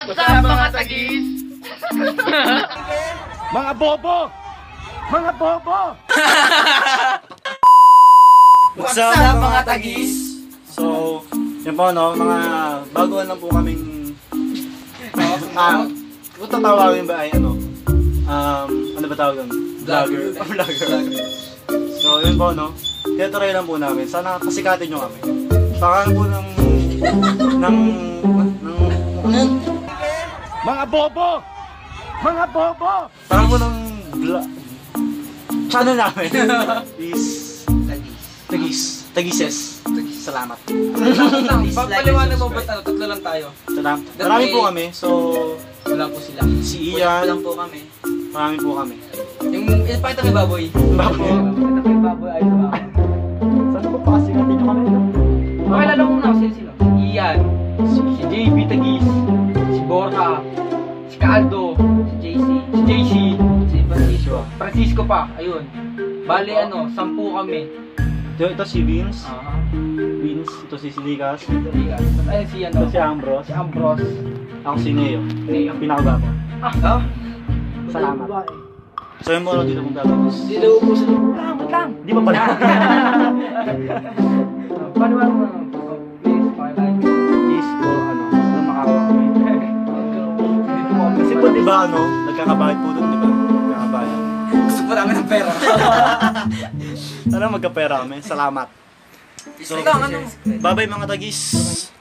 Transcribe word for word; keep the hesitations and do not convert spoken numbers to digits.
What's up mga tagis? Mga bobo! Mga bobo! What's up mga tagis? So, yun po no, mga bago lang po kaming ah, kung tatawagin ba ay ano, um, ano ba tawag doon? Vlogger. Vlogger. So, yun po no, tinatry lang po namin. Sana pasikatin nyo kami. Parang po ng, ng, ng, mga bobo! Mga bobo! Parang po ng vlog, channel namin is Tagis. Tagises. Salamat. Pagpaliwanag mo ba't ano, tatlo lang tayo? Salamat. Marami po kami. So, Wala po sila. si Wala Ian, lang po kami. marami po kami. Yung, ipakita mo yung baboy. Baboy. Ipakita mo yung baboy ay sa baboy. Saan po pasikatin nyo kami? Okay, lalo mo na sila sila. Ian, si, si J B Tagis, si Borja, si Caldo, si J C, si J C, si Francisco. Francisco pa, ayun. Bali ano, sampu kami. Ito, ito si Vince. Aha. Vince. Ito si Silikas. Ay, si ano? Ito si Ambros. Si Ambros. Ako si Neo. Neo. Ang pinakagwapo. Ah, ah? Salamat. So yun mo lang dito kung tapos. Dito po sa lang, lang. Di ba pala? Paano ba mo? Please, pakilike. Please po, ano, na makakawa kami. Kasi po di ba ano, nagkakabayad po doon, di ba? Nagkakabayad. Gusto po namin ng pera. Sana magkapera kami. Salamat. So, Lang, ano? bye-bye mga tagis.